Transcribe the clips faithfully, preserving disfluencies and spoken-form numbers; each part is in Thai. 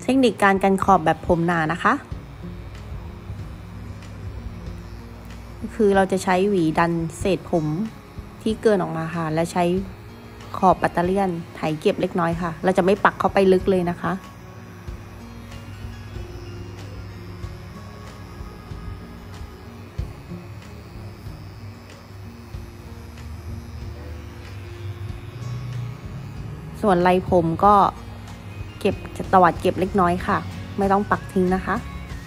เทคนิคการกันขอบแบบผมหนานะคะคือเราจะใช้หวีดันเศษผมที่เกินออกมาค่ะและใช้ขอบปัตเตอร์เลียนไถเก็บเล็กน้อยค่ะเราจะไม่ปักเข้าไปลึกเลยนะคะส่วนไรผมก็เก็บจะตวัดเก็บเล็กน้อยค่ะไม่ต้องปักทิ้งนะคะ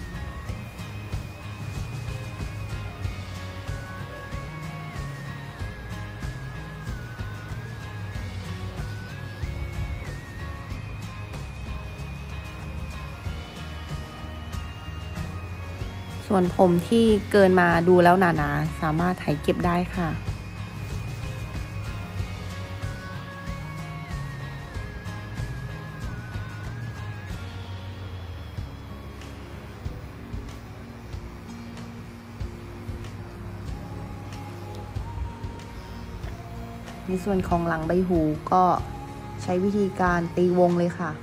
ส่วนผมที่เกินมาดูแล้วหนาๆสามารถไถเก็บได้ค่ะในส่วนของหลังใบหูก็ใช้วิธีการตีวงเลยค่ะ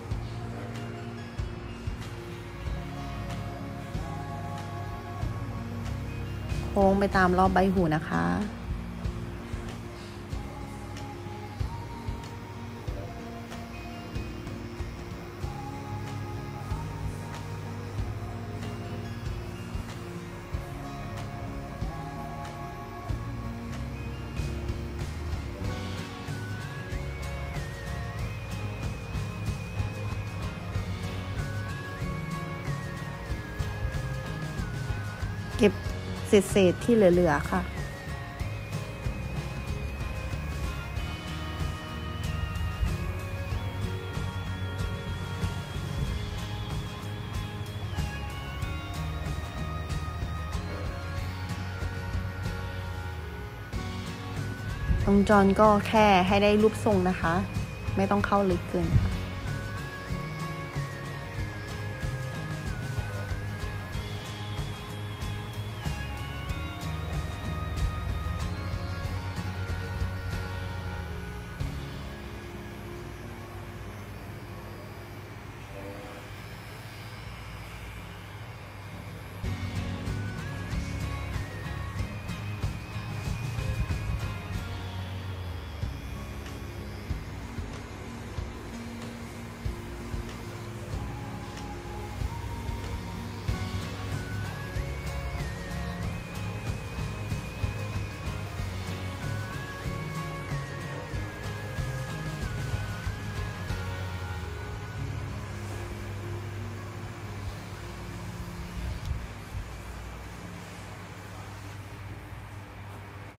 โค้งไปตามรอบใบหูนะคะเก็บเศษๆที่เหลือๆค่ะตรงจอนก็แค่ให้ได้รูปทรงนะคะไม่ต้องเข้าลึกเกินค่ะ